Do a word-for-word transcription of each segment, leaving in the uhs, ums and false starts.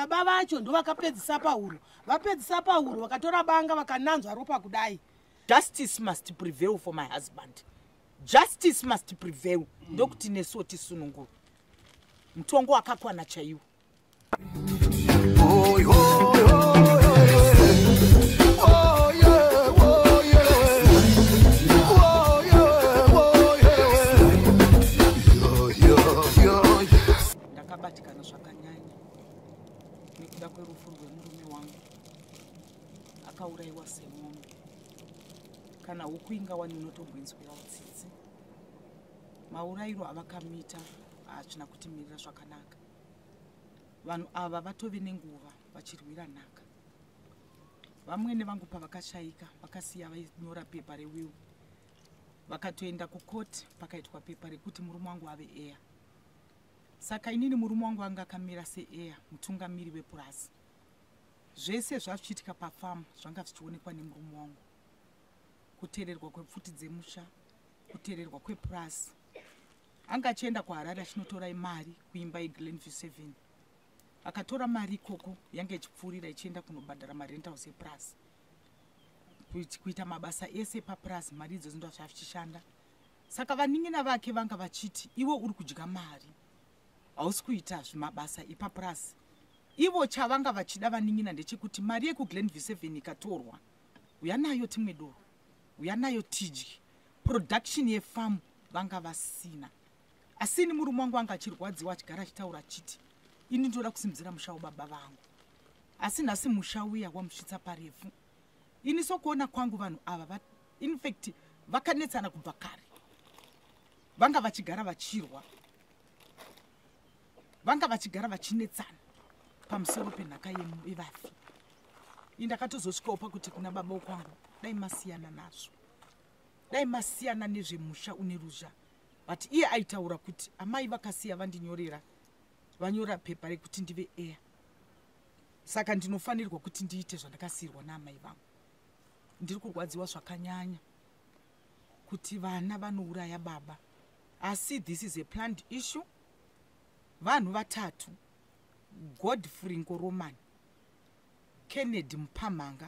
baba vacho ndo vakapedzisa pauro vapedzisa pauro vakatora banga vakananzwa ropa kudai. Justice must prevail for my husband. Justice must prevail. Ndokuti nesuwo tisununguru. Mutongo wakakwana chaiwo. Ndakabatikana zvakanyanya nekuda kwerufu rwemurume wangu. Akaurayiwa semombe. Kana huku ingawani inotogwenzwira utsitsi. Maurayiro avakamita achina kutimirira zvakanaka. Vanhu ava vatove nenguva vachirwira nhaka. Vamwene vangu pavakashayika vakasiya vainyora pepa rewill. Vakatoenda kukoti pakaitwa pepa rekuti murume wangu ave heir. Saka inini murume wangu anga akamira seheir, mutungamiri wepurazi. Zvese zvachiitika pafamu zvanga zvichionekwa nemurume wangu. Kuteererwa kwepfuti dzemusha, kuteererwa kwepurazi. Anga achienda kuHarare achinotora mari kuimba yeGlenview seven. Akatora mari ikoko yange ichipfuurira ichienda kunobhadhara marenthouse epurazi. Kuita mabasa ese papurazi mari idzodzo ndo zvachishanda. Saka vaning'ina vake vanga vachiti iwe uri kudya mari. Hausi kuita zvimabasa epapurazi. Ivo chavanga vachida vaning'ina ndechekuti mari yekuGlenview seven ikatorwa. Uya nayo timwe doro. Uya nayo tidyi. Production yefamu vanga vasina. Asini murume wangu anga achirwadziwa achigara achitaura achiti ini ndoda kusimudzira musha wababa vangu. Asi nhasi musha uya wamusvitsa parefu. Ini sokuona kwangu vanhu ava in fact vakanetsana kubva kare. Vanga vachigara vachirwa. Vanga vachigara vachinetsana pamusoro penhaka yevafi. Ini ndakatozosvikawo pakuti kuna baba kwangu dai masiyana nazvo. Dai masiyana nezvemusha une ruzha. But iye aitaura kuti amai vakasiya vandinyorera vanyora pepa rekuti ndive heir. Saka ndinofanirwa kuti ndiite zvandakasiyirwa naamai vangu. Ndiri kurwadziwa zvakanyanya kuti vana vanouraya baba. Asi this is a planned issue. Vanhu vatatu, Godfrey Ngoroman, Kennedy Mpamanga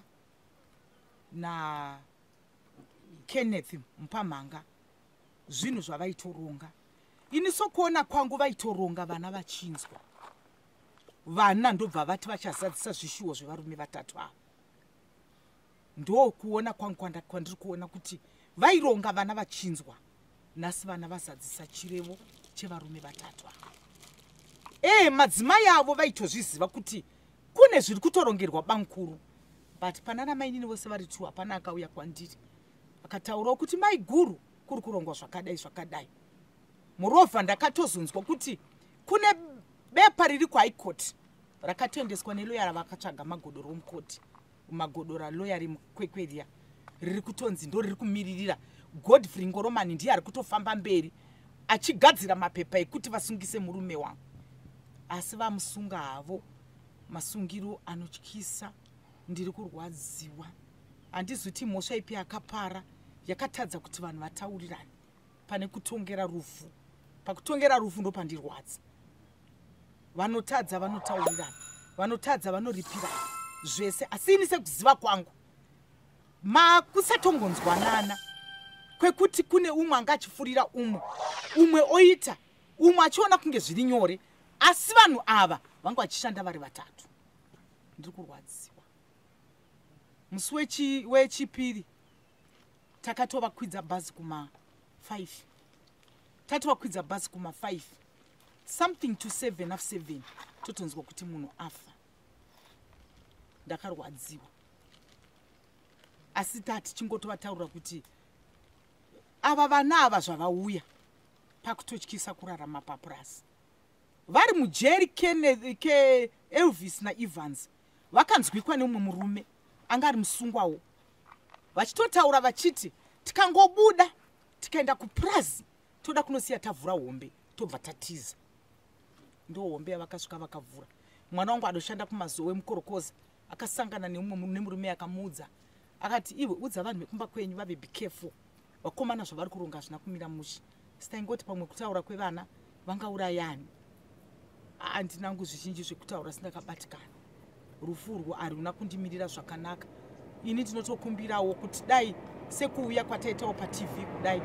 na Kenneth Mpamanga, zvinhu zvavaitoronga. Ini sokuona kwangu vaitoronga vana vachinzwa. Vana ndobva vati vachazadzisa zvishuwo zvevarume vatatu ava. Ndo kuona kwangu kwandiri kuona kuti vaironga vana vachinzwa. Nasi vana vazadzisa chirevo chevarume vatatu ava. Eh, madzimai avo vaitozviziva kuti kune zviri kutorongerwa bankuru. But panana mainini vose vari tu hapana akauya kwandiri. Akataurawo kuti mai guru kuri kurongwa zvakadai zvakadai. Moreover ndakatozonzwa kuti kune bepa riri kuHigh Court rakatendeswa neloyara vakatsvaga magodoro omukoti. Magodoro aloyari mukwekweria riri kutonzi ndo riri kumiririra Godfrey Ngoroman ndiye ari kutofamba mberi achigadzira mapepa ekuti vasungise murume wangu. Asi vamusunga havo masungiro anotyisa. Ndiri kurwadziwa. Handizoti mhosva ipi yakapara yakatadza kuti vanhu vataurirane pane kutongera rufu. Pakutongera rufu ndo pandirwadza. Vanotadza vanotaurirana, vanotadza vanoripirana zvese. Asi ini sekuziva kwangu makusatongonzwanana kwekuti kune umwe anga achifurira umwe, umwe oita, umwe achiona kunge zviri nyore. Asi vanhu ava vanga vachishanda vari vatatu. Ndiri kurwadziwa. Musi wechi wechipiri takatova kwidza bhazi kuma five. Tatova kwidza bhazi kuma five. Something to seven of seven. Totonzwa kuti munhu afa. Ndakarwadziwa. Asi tati chingotova kuti ava vana ava zvavauya pakutotyisa kurarama papurasi. Vari mujeri Kenneth ke Elvis na Evans vakanzwikwa neumwe murume anga ari musungwawo. Vachitotaura vachiti tikangobuda tikaenda kupurazi toda kunosiya tavhura hombe tobva tatiza. Ndo hombe yavakasvika vakavhura. Mwana wangu adoshanda kumazowe mukorokoza akasangana neumwe nemurume akamuudza akati iwe udza vanhu vekumba kwenyu vave be careful. Vakomana zvavari kuronga zvina kumira mushe. Sitaingoti pamwe kutaura kwevana vangaurayani. handinangu zvizhinji zvekutaura sindakabatikana. Rufu urwo haruna kundimirira zvakanaka. Ini ndinotokumbirawo kuti dai sekuuya kwataitawo paTV kudai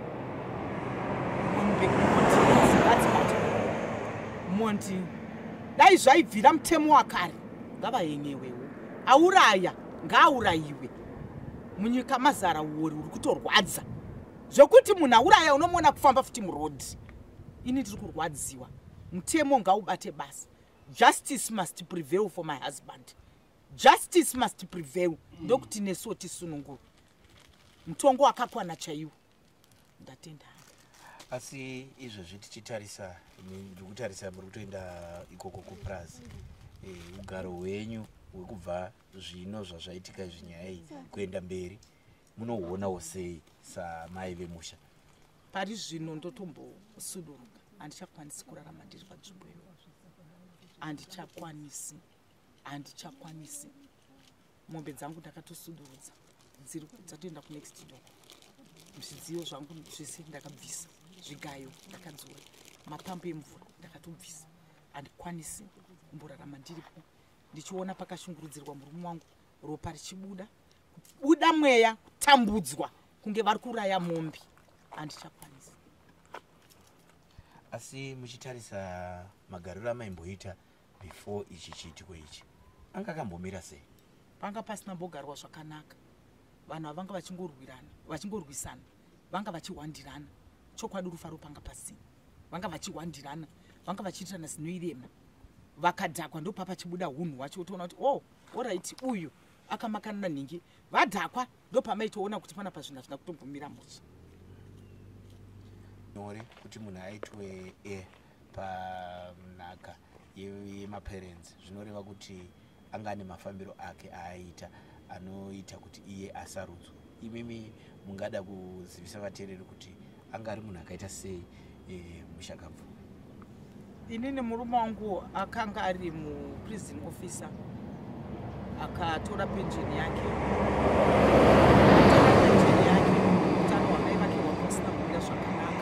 mondi dai zvaibvira mutemo wakare ngavayenyewewo. Auraya ngaaurayiwe. Munyika mazara uori uri kutorwadza zvokuti munhu auraya unomuona kufamba futi murodhi. Ini ndiri kurwadziwa. Mutemo ngaubate basa. Justice must prevail for my husband. Justice must prevail. Ndokuti nesuwo tisununguru. Mutongo wakakwana chaiwo. Ndatenda. Asi izvozvi tichitarisa ndiri kutarisa muri kutoenda ikoko kuPrazi. Eh, ugaro hwenyu hwekubva zvino zvazvaitika zvinyaya iyi kuenda mberi munohuonawo sei samai vemusha? Pari zvino ndotombosuduruka. Handichakwanisi kurarama ndiri panzvimbo iyo. Handichakwanisi. Handichakwanisi. Mombe dzangu ndakatosudurudza. Dziri dzatoenda kunext door. Zvidziyo zvangu zvese ndakabvisa. Zvigayo ndakadzura. Mapambu emvura ndakatobvisa. Handikwanisi kumborarama ndiripo. Ndichiona pakashungurudzirwa murume wangu ropa richibuda. Buda mweya kutambudzwa kunge vari kuraya mombe. Handichakwanisi. Asi muchitarisa magariro amaimboita before ichi chiitiko ichi anga akambomira sei? Panga pasina mbogarwa zvakanaka. Vanhu vanga vachingorwirana, vachingorwisana, vanga vachihwandirana. Chokwadi rufaro panga pasina. Vanga vachihwandirana, vanga vachiitana zvinoirema. Vakadhakwa ndo papa chibuda hunhu hwacho utoona kuti oh, alright uyu akamakana ningi. Vadhakwa ndo pamaitoona kuti pana pazvinhu zvina kutombomira musha. Nyore kuti munhu aitwe e panhaka yemaparents zvinoreva kuti anga ane mafambiro ake aaita anoita kuti iye asarudzwe. Imimi mungada kuzivisa vateereri kuti anga ari munhu akaita sei e, Mushakabvu? Inini murume wangu akanga ari muprison officer. Akatora pensheni yake. Pensheni yake. Utano hwamai vake hwakasina kumira zvakanaka.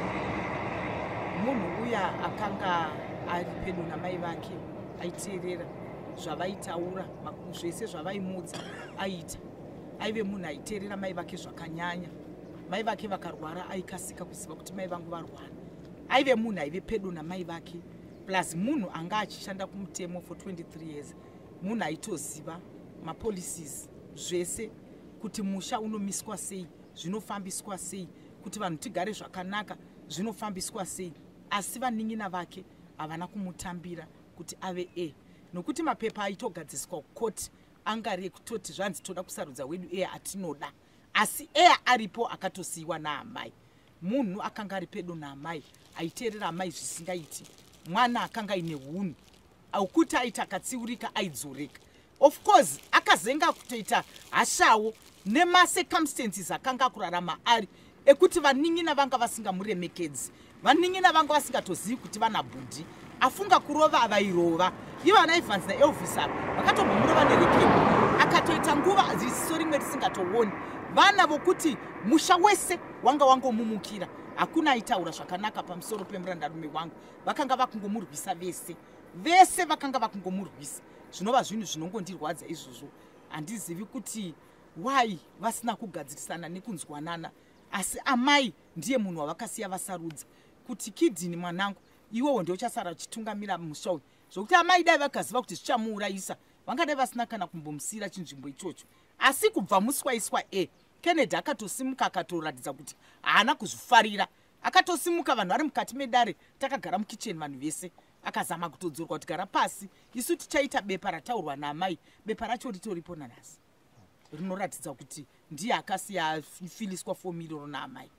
Munhu uya akanga ari pedo namai vake aiteerera zvavaitaura zvese zvavaimudza aita. Aive munhu aiteerera mai vake zvakanyanya. Mai vake vakarwara aikasika kuziva kuti mai vangu varwara. Aive munhu aive pedo namai vake. Plus munhu anga achishanda kumutemo for twenty-three years. Munhu aitoziva mapolicies zvese kuti musha unomiswa sei, zvinofambiswa sei, kuti vanhu tigare zvakanaka zvinofambiswa sei. Asi vaning'ina vake havana kumutambira kuti ave e. Nokuti mapepa aitogadziswa kukoti angari kutoti zvanzi toda kusarudza wedu e atinoda. Asi e aripo akatosiyiwa naamai. Munhu akanga ari pedo naamai aiteerera amai zvisingaiti. Mwana akanga ine hunhu aukuti aita akatsiurika aidzoreka. Of course akazenga kutoita hashawo nemacircumstances akanga kurarama ari ekuti vaning'ina vanga vasingamuremekedzi. Vaning'ina vanga vasingatozivi kuti vana bhudhi. Afunga kurova avairova. Ivo ana Evans naElvis ava vakatomurova nerekeni. Akatoita nguva zisiso rimwe risingatooni. Vana vokuti musha wese wanga wangomumukira. Hakuna aitaura zvakanaka pamusoro pemurandarume wangu. Vakanga vakungomurwisa vese. Vese vakanga vakungomurwisa. Zvinova zvinhu zvinongondirwadza izvozvo. Handizivi kuti why vasina kugadzirisana nekunzwanana. Asi amai ndiye munhu wavakasiya vasarudza. Kuti kidini mwanangu iwewo ndio uchasara uchitungamira musha uyu. Zvokuti amai dai vakaziva kuti zvichamuurayisa vangadai vasina kana kumbomusiyira chinzvimbo ichocho. Asi kubva muswaiswa e Kennedy akatosimuka akatoratidza kuti haana kuzvifarira. Akatosimuka vanhu vari mukati medare takagara mukicheni vanhu vese. Akazama kutodzorwa kuti gara pasi isu tichaita bepa rataurwa naamai. Bepa racho ritoripo nanhasi. Rinoratidza kuti ndiye akasiya afiliswa four million naamai.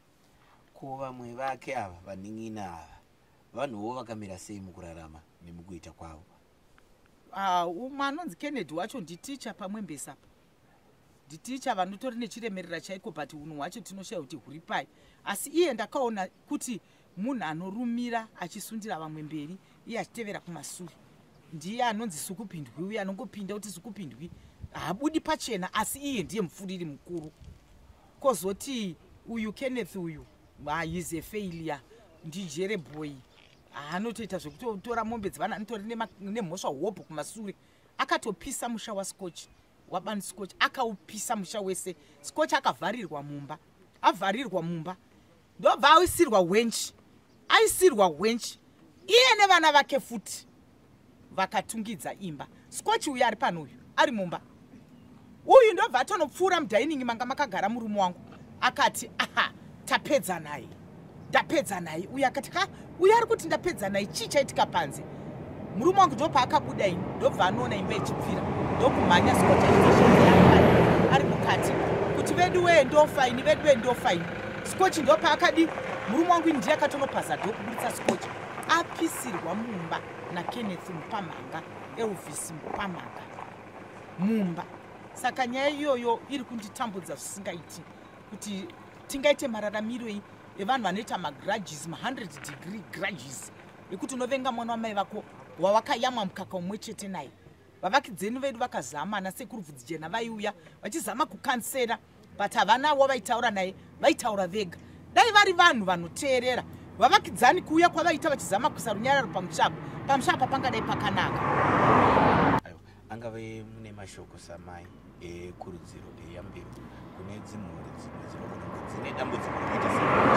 Ko vamwe vake ava vaning'ina ava vanhuwo vakamira sei mukurarama nemukuita kwavo? Ah, umwe anonzi Kennedy wacho nditicha pamwe mbesapa. Nditicha vanotori nechiremerera chaiko but unhu hwacho tinoshaya kuti huri pai. Asi iye ndakaona kuti munhu anorumira achisundira vamwe mberi iye achitevera kumashure. Ndiye anonzi Sukupindwi uye anongopinda kuti Sukupindwi haabudi pachena asi iye ndiye mufuriri mukuru. Kozoti uyu Kenneth uyu he is a failure. Ndijere boy anotoita zvekutotora mombe dzevana anitori nemhosva hopo kumasure. Akatopisa musha waScotch wabani Scotch, akaupisa musha wese. Scotch akavharirwa mumba, avharirwa mumba, ndobva aisirwa wench, aisirwa wench iye nevana vake futi vakatungidza imba. Scotch uyu ari pano, uyu ari mumba uyu, ndobva atonopfuura mudhainingi manga makagara murume wangu, akati aha, tapedza naye, ndapedza naye. Uyu akati ha, uyu ari kuti ndapedza naye, chii chaitika panze? Murume wangu ndopa akabuda ini, ndobva anoona imba ichipfira, ndokumhanya Scotch aizoshaa ari mukati kuti vedu wee ndofa ini, vedu wee ndofa ini. Scotch ndopa akadi, murume wangu ndiye akatonopasa ndokubuditsa Scotch, apisirwa mumba naKenneth Mupamhanga, Elvis Mupamhanga mumba. Saka nyaya iyoyo iri kunditambudza zvisingaiti, kuti tingaite mararamiro evanhu vanoita magrudges, ma one hundred degree grudges, ekuti unovenga mwana wamai vako wawakayamwa mukaka umwe chete naye. Vavakidzeni vedu vakazamana, sekuru Vhudzichena vaiuya vachizama kukansera, but havanawo vaitaura naye, vaitaura vega. Dai vari vanhu vanoteerera, vavakidzani kuuya kwavaita vachizama kuisa runyararo pamushapa, pamushapa pangadai pakanaka. Angave mune mashoko samai ekurudziro eyambiro kune dzimhuri dzimwe dzinogona kunge dzine dambudziko rakaita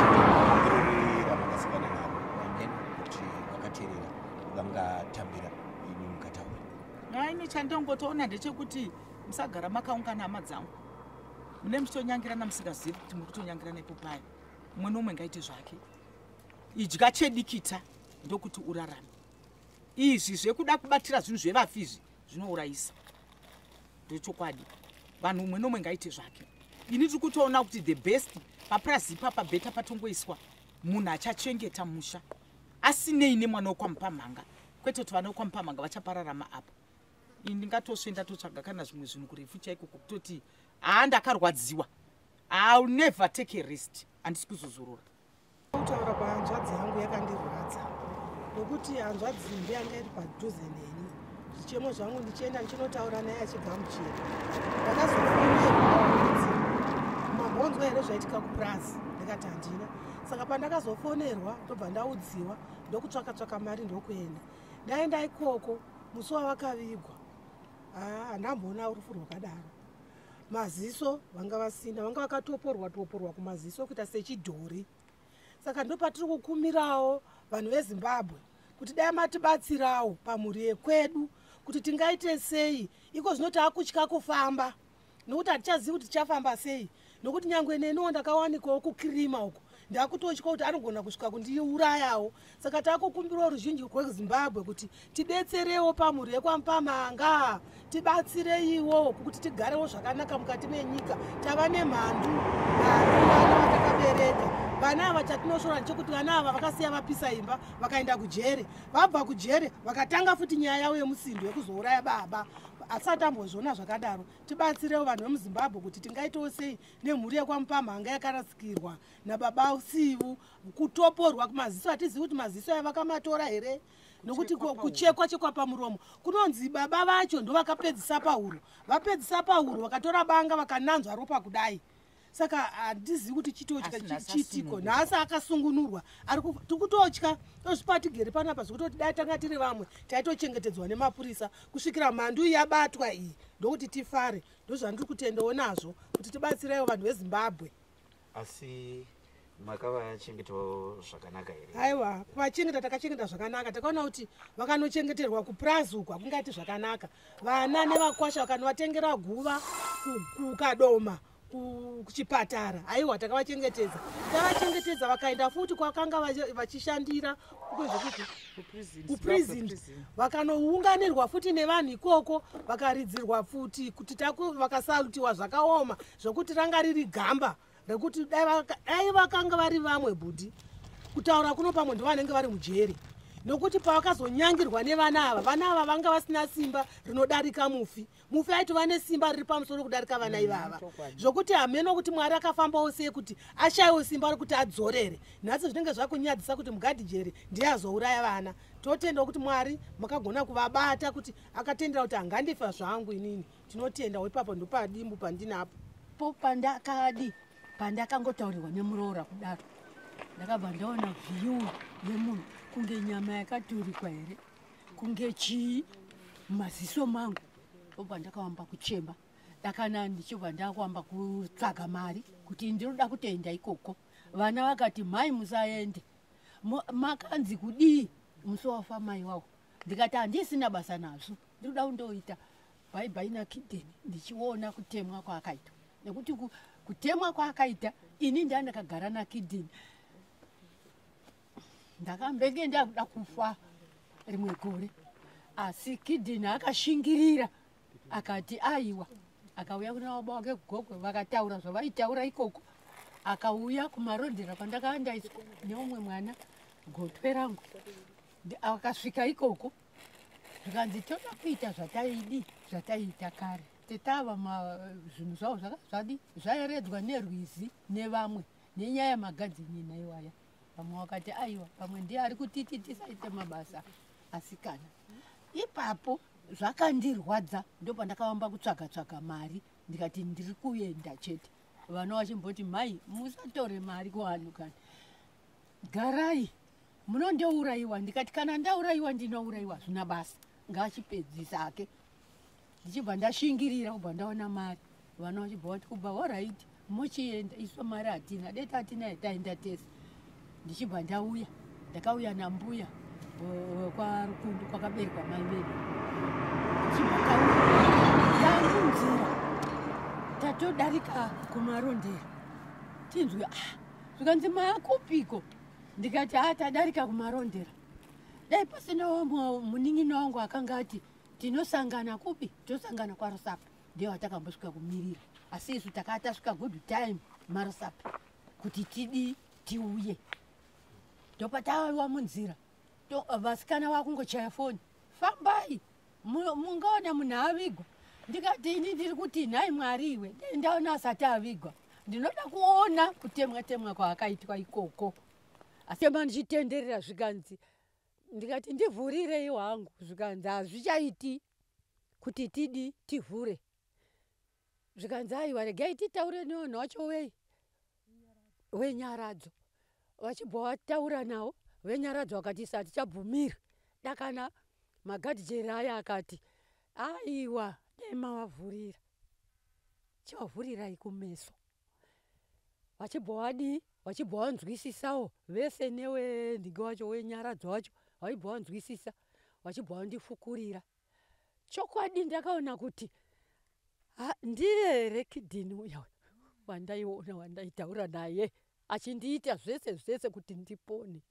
seirori ramakasikana naro, amene kuti vakateerera vangatambira imi mukataura. Aine chandongotoona ndechekuti musagara makaungana hama dzangu, mune muchitonyangirana musingazivi kuti muri kutonyangirana ipo paya. Umwe nomwe ngaite zvake. Idya chedikita ndokuti urarame. Izvi zvekuda kubatira zvinhu zvevafizvi zvinourayisa. Ndochokwadi. Vanhu umwe nomwe ngaite zvake. Ini tiri kutoona kuti the best papurazi papa beta patongoiswa munhu achachengeta musha asinei nemwana wokwaMupamhanga, kwete kuti vana vokwaMupamhanga vachapararama apa. Ini ndingatosve ndatotsvaga kana zvimwe zvinhu kurefu chaiko kutoti haa ndakarwadziwa, I'll never take a rest, handisi kuzozorora. Kutaura kwahanzvadzi yangu yakandirwadza, nokuti hanzvadzi ndeyanga iri padhuze neni. Zvichemo zvangu ndichienda ndichinotaura naye achigamuchira. Ndakazofonerwa kuti mabhonzwa here zvaitika kupurazi, ndikati handina. Saka pandakazofonerwa ndobva ndaudziwa, ndokutsvaka tsvaka mari ndokuenda. Ndaenda ikoko, musi wavakavigwa. Ah, handamboona rufu rwakadaro. Maziso vanga vasina, vanga vakatoporwa toporwa kumaziso kuita sechidhori. Saka ndopatiri kukumirawo vanhu veZimbabwe kuti dai matibatsirawo pamhuri yekwedu kuti tingaite sei. Iko zvino taakutya kufamba, nokuti hatichazivi kuti tichafamba sei, nokuti nyangwe neniwo ndakawanikawo kukirima uko ndakutotya kuti anogona kusvika kundiurayawo. Saka taakukumbirawo ruzhinji rweZimbabwe kuti tidetserewo pamhuri yekwaMupamhanga, tibatsireiwo kuti tigarewo zvakanaka mukati menyika. Tava nemhandu, mhandu vana vatakabereka. Vana ava chatinoshora nchekuti vana ava vakasiya vapisa imba vakaenda kujere, vabva kujere vakatanga futi nyaya yavo yemusindo yekuzouraya baba. Asati ambozviona zvakadaro, tibatsirewo vanhu vemuZimbabwe kuti tingaitawo sei nemhuri yekwaMupamhanga yakarasikirwa nababa usivu, kutoporwa kumaziso. Hatizivi kuti maziso aya vakamatora here, nokuti kuchekwa chekwa pamuromo kunonzi baba vacho ndo vakapedzisa pahuro, vapedzisa pahuro vakatora banga vakananzwa ropa kudai. Saka handizivi kuti chitiko nhasi akasungunurwa, tiri kutotya tozvipatigere panapa zvekuti dai tanga tiri vamwe taitochengetedzwa nemapurisa kusvikira mhandu yabatwa iyi, ndokuti tifare. Ndozvandiri kutendawo nazvo kuti tibatsirewo vanhu veZimbabwe. Asi makavachengetawo zvakanaka here? Aiwa, pachengeta takachengeta zvakanaka. Takaona kuti vakanochengeterwa kupurazi uku hakungaiti zvakanaka. Vana nevakwasha vakanovatengera guva kukadoma kuchipatara, aiwa takavachengetedza. Takavachengetedza vakaenda futi kwakanga vachishandira kuprison, vakanounganirwa futi nevanhu ikoko, vakaridzirwa futi kuti vakasalutiwa zvakaoma zvokuti ranga riri gamba rekuti dai vakanga vari vamwe budi. Kutaura kuno pamwe ndovanenge vari mujeri, nokuti pavakazonyangirwa nevana ava, vana ava vanga vasina simba rinodarika mufi. Mufi aiti vane simba riri pamusoro kudarika vana ivava, zvokuti hameno kuti Mwari akafambawo sei kuti ashayiwo simba rokuti adzorere. Nhasi zvinenge zvakunyadzisa kuti mugadhijeri ndiye azouraya vana. Totenda kuti Mwari makagona kuvabata kuti akatendera kuti hangandifa zvangu inini. Tinotenda ipapo ndopadimbu pandinapo. Po pandakadi pandakangotaurirwa nemuroora kudaro, ndakabva ndaona vhiyu yemunhu kunge nyama yakaturikwa here, kunge chii maziso mangu. Ndobva ndakawamba kuchema, ndakana ndichibva ndakuamba kutsvaga mari kuti ndinoda kutoenda ikoko. Vana vakati mai musaende, makanzi kudii musowafa mai wavo. Ndikati handisina basa nazvo, ndinoda kundoita bhaibhai naKidheni ndichiona kutemwa kwaakaita. Nekuti kutemwa kwaakaita ini ndandakagara naKidheni. Ndakambenge ndakuda kufa rimwe gore, asi Kidheni akashingirira akati aiwa. Akauya kuna baba wake Gogwe vakataura zvavaitaura ikoko. Akauya kumarondera kwandakaandaiswa neumwe mwana gotwe rangu. Akasvika ikoko zvikanzi toda kuita zvataidi zvataita kare. Tetava zvinhu zvavo zvakazvadi zvaeredzwa nerwizi nevamwe nenyaya magadzini naiwaya. Vamwe vakati aiwa pamwe ndiye ari kutiti tisaite mabasa asikana. Ipapo zvakandirwadza ndopa ndakavamba kutsvaga tsvaga mari ndikati ndiri kuenda chete. Vana vachimboti mai musatore mari kuvanhu kani. Garai munondourayiwa. Ndikati kana ndaurayiwa ndinourayiwa zvina basa. Ngachipedzisa ake. Ndichibva ndashingirira kubva ndaona mari. Vana vachibva vati kubva alright muchienda isu mari hatina deta hatina yataenda tese. Ndichibva ndauya ndakauya nambuya kwa Rukundu kwakaberwa mai vedu. Ndamunzira tatodarika kumarondera tinzwi ah zvikanzi maakupiko. Ndikati ah tadarika kumarondera. Dai pasina munin'ina wangu akanga ati tinosangana kupi, tosangana kwaRusapo. Ndiyo watakambosvika kumirira. Asi isu takatasvika good time maRusapo kuti tidi tiuye. Ndopatawa munzira. Vasikana vakungochaya foni. Fambai mungaona munhu avigwa. Ndikati ini ndiri kuti nhai Mwari iwe ndaona asati avigwa. Ndinoda kuona kutemwa temwa kwaakaitwa ikoko. Asi ndichitenderera zvikanzi. Ndikati ndivhurire iwangu zvikanzi hazvichaiti kuti tidi tivhure. Zvikanzi aiwa regai titaure nevanhu vacho wei wenyaradzo. Vachibva vataura nawo venyaradzo vakati isati chabvumira. Dakana magadhijeri aya akati aiwa dai mavavhurira. Chivavhurirai kumeso. Vachibva vadi vachibva vanzwisisawo vese newe ndingi wacho wenyaradzo wacho vaibva vanzwisisa vachibva vandifukurira. Chokwadi ndakaona kuti ndiye here Kidheni uya wandaiona wandaitaura naye achindiita zvese zvese kuti ndipone.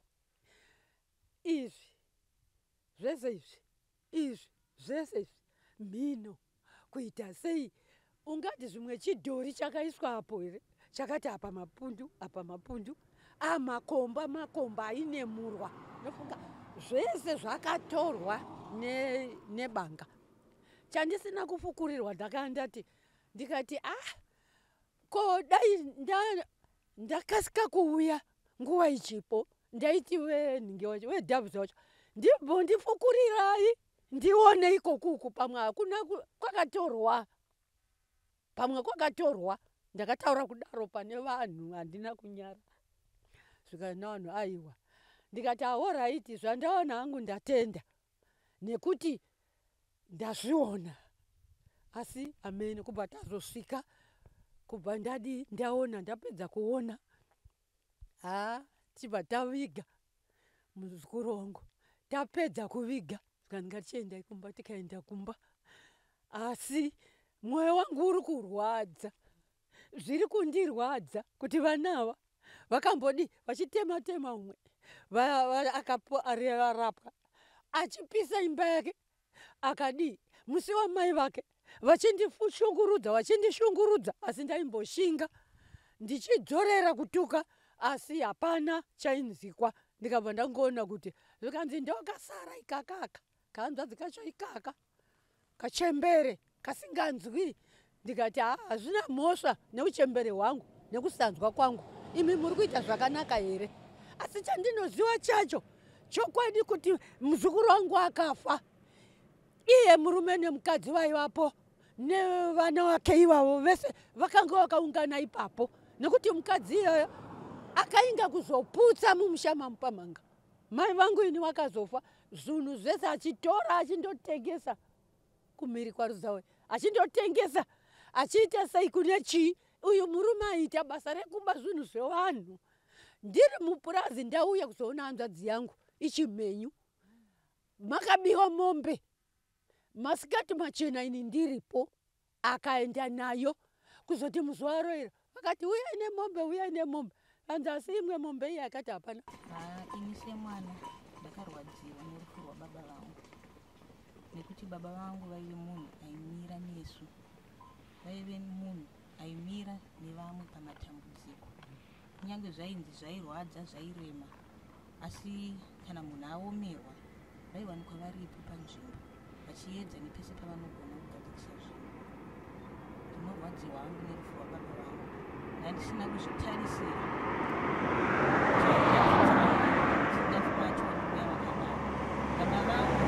Izvi zvese izvi izvi zvese izvi mhino kuita sei ungati zvimwe chidhori chakaiswapo here chakati apa mapundu apa mapundu ah makomba makomba aine murwa. Nofunga zvese zvakatorwa ne nebanga. Chandisina kufukurirwa ndakandati ndikati ah ko dai nda ndakasika kuuya nguva ichipo ndaiti we ningi wacho we Dabza wacho ndibvo ndifukurirai ndione ikokuku pamwe hakuna kwakatorwa pamwe kwakatorwa. Ndakataura kudaro pane vanhu handina kunyara. Zvikana vanhu aiwa. Ndikati alright zvandaona hangu ndatenda nekuti ndazviona. Asi amene kubva tazosvika kubva ndadi ndaona ndapedza kuona. Ah tibva taviga muzukuru wangu. Tapedza kuviga zvikanzi ngatichienda kumba tikaenda kumba. Asi mwoyo wangu uri kurwadza. Zviri kundirwadza kuti vanava vakambodi vachitema tema umwe akapo ararapwa achipisa imba yake akadi musi wamai vake vachindishungurudza vachindishungurudza asi ndaimboshinga ndichidzorera kutuka asi hapana chainzikwa. Ndikabva ndangoona kuti zvikanzi ndokasara ikakaka kanzvadzi kacho ikaka kachembere kasinganzwi. Ndikati hazvina mhosva neuchembere hwangu nekusanzwa kwangu. Imi muri kuita zvakanaka here. Asi chandinoziva chacho chokwadi kuti muzukuru wangu akafa. Iye murume nemukadzi vaivapo nevana vake ivavo vese vakanga vakaungana ipapo. Nekuti mukadzi iyoyo akainga kuzoputsa mumusha maMupamanga. mai vangu ini wakazofa zvinhu zvese achitora achindotengesa kumhiri kwaRuzawe, achindotengesa achiita sei kune chii. Uyu murume aita basa rekuba zvinhu zvevanhu. Ndiri mupurazi ndauya kuzoona hanzvadzi yangu ichimhenyu, makabiwa mombe masikati machena ini ndiripo, akaenda nayo kuzoti muzuva roira akati uyai nemombe uyai nemombe. Hanzi asi imwe mombe iyi akati hapana. Ini semwana ndakarwadziwa nerufu rwababa vangu, nekuti baba vangu vaive munhu aimira nesu, vaive munhu aimira nevamwe pamatambudziko. Kunyange zvainzi zvairwadza zvairema, asi kana munhu aomerwa vaiwanikwa varipo panzvimbo vachiedza nepese pavanogona kugadzirisa zvinhu. Ndinorwadziwa hangu nerufu rwababa vangu, ndandisina kuzvitarisira baba vangu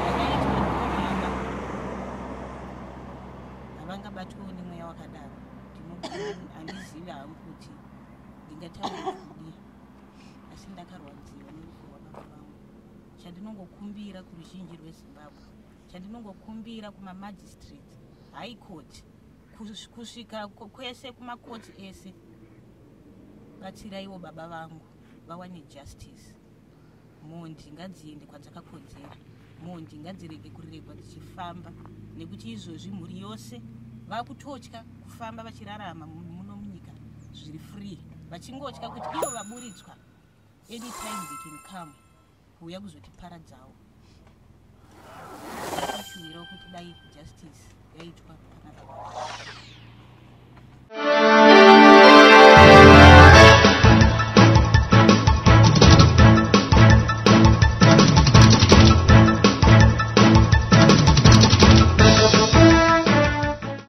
havangabatwawo nemweya wakadaro. Handizivi hangu kuti ndingataura kudii, asi ndakarwadziwa nerufu rwababa vangu. Chandinongokumbira kuruzhinji rweZimbabwe, chandinongokumbira kumamajistrate, high court, kusvika kwese kumakoti ese, batsiraiwo baba vangu vawane justice. Mhondi ngadziende kwadzakakodzera, mhondi ngadzirege kuregwa dzichifamba, nekuti izvozvi mhuri yose vakutotya kufamba vachirarama muno munyika zviri free, vachingotya kuti ivo vaburitswa anytime they can come kuuya kuzotiparadzawo. Ndakashuwirawo kuti dai justice yaitwa panapa.